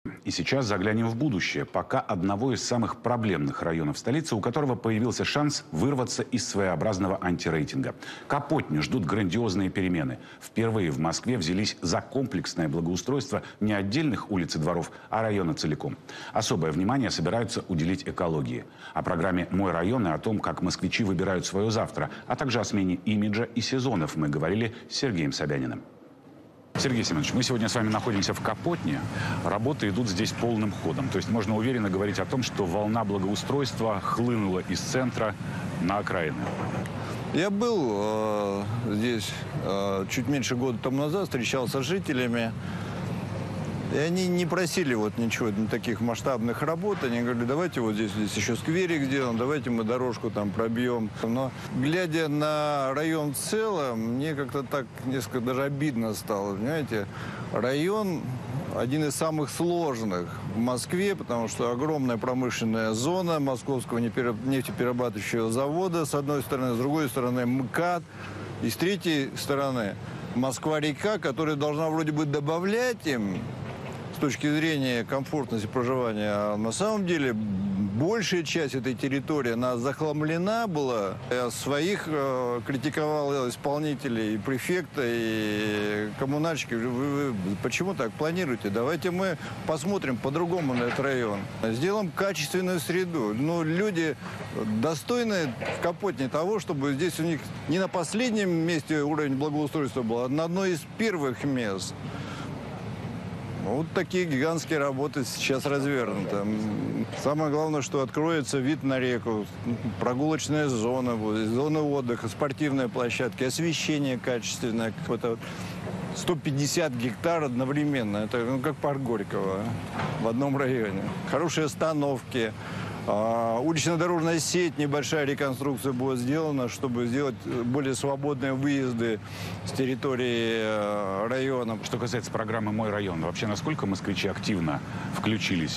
И сейчас заглянем в будущее. Пока одного из самых проблемных районов столицы, у которого появился шанс вырваться из своеобразного антирейтинга. Капотню ждут грандиозные перемены. Впервые в Москве взялись за комплексное благоустройство не отдельных улиц и дворов, а района целиком. Особое внимание собираются уделить экологии. О программе «Мой район» и о том, как москвичи выбирают свое завтра, а также о смене имиджа и сезонов мы говорили с Сергеем Собяниным. Сергей Семенович, мы сегодня с вами находимся в Капотне. Работы идут здесь полным ходом. То есть можно уверенно говорить о том, что волна благоустройства хлынула из центра на окраины. Я был здесь чуть меньше года тому назад, встречался с жителями. И они не просили ничего, таких масштабных работ. Они говорили, давайте здесь еще скверик сделаем, давайте мы дорожку там пробьем. Но глядя на район в целом, мне как-то так несколько даже обидно стало. Понимаете, район один из самых сложных в Москве, потому что огромная промышленная зона Московского нефтеперерабатывающего завода, с одной стороны, с другой стороны МКАД, и с третьей стороны Москва-река, которая должна вроде бы добавлять им с точки зрения комфортности проживания. А на самом деле большая часть этой территории, она захламлена была. Я своих критиковал исполнителей, и префекта, и коммунальщиков. Вы почему так планируете? Давайте мы посмотрим по-другому на этот район. Сделаем качественную среду. Люди достойны в Капотне того, чтобы здесь у них не на последнем месте уровень благоустройства был, а на одной из первых мест. Вот такие гигантские работы сейчас развернуты. Самое главное, что откроется вид на реку, прогулочная зона, зоны отдыха, спортивные площадки, освещение качественное. Это 150 гектар одновременно. Это как парк Горького в одном районе. Хорошие остановки. Улично-дорожная сеть, небольшая реконструкция будет сделана, чтобы сделать более свободные выезды с территории района. Что касается программы «Мой район», вообще насколько москвичи активно включились?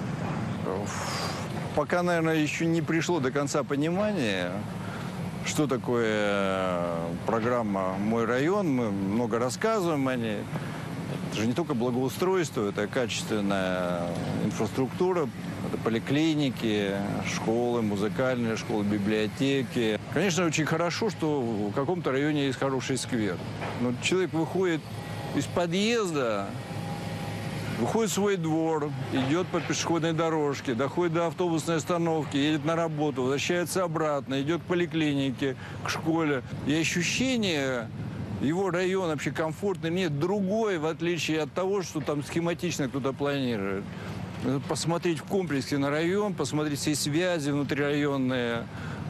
Пока, наверное, еще не пришло до конца понимания, что такое программа «Мой район». Мы много рассказываем о ней. Это же не только благоустройство, это качественная инфраструктура, это поликлиники, школы, музыкальные школы, библиотеки. Конечно, очень хорошо, что в каком-то районе есть хороший сквер. Но человек выходит из подъезда, выходит в свой двор, идет по пешеходной дорожке, доходит до автобусной остановки, едет на работу, возвращается обратно, идет к поликлинике, к школе. И ощущение... Его район вообще комфортный, нет, другой, в отличие от того, что там схематично кто-то планирует. Посмотреть в комплексе на район, посмотреть все связи внутрирайонные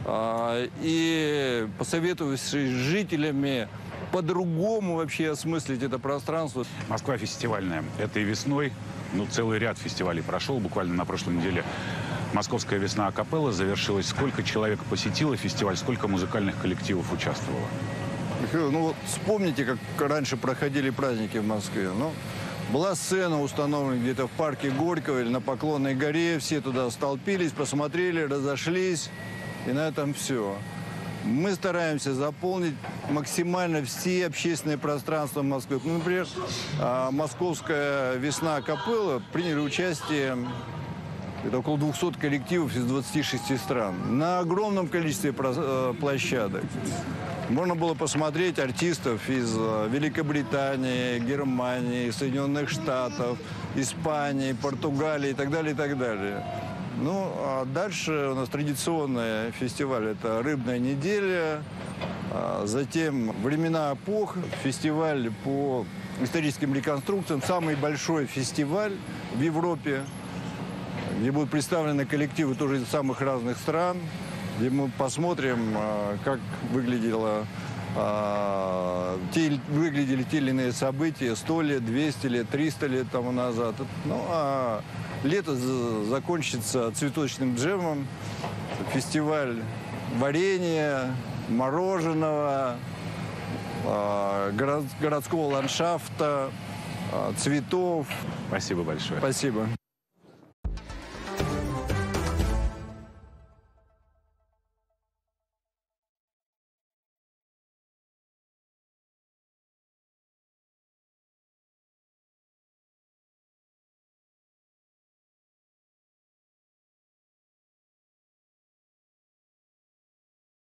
и посоветовать с жителями по-другому вообще осмыслить это пространство. Москва фестивальная. Этой весной целый ряд фестивалей прошел. Буквально на прошлой неделе «Московская весна акапелла» завершилась. Сколько человек посетило фестиваль, сколько музыкальных коллективов участвовало? Михаил, вспомните, как раньше проходили праздники в Москве. Была сцена установлена где-то в парке Горького или на Поклонной горе. Все туда столпились, посмотрели, разошлись. И на этом все. Мы стараемся заполнить максимально все общественные пространства Москвы. Например, «Московская весна акапелла» приняли участие это около 200 коллективов из 26 стран на огромном количестве площадок. Можно было посмотреть артистов из Великобритании, Германии, Соединенных Штатов, Испании, Португалии и так далее, и так далее. А дальше у нас традиционный фестиваль – это «Рыбная неделя», затем «Времена эпох», фестиваль по историческим реконструкциям, самый большой фестиваль в Европе, где будут представлены коллективы тоже из самых разных стран, где мы посмотрим, как выглядели те или иные события 100 лет, 200 лет, 300 лет тому назад. А лето закончится цветочным джемом, фестиваль варенья, мороженого, городского ландшафта, цветов. Спасибо большое. Спасибо.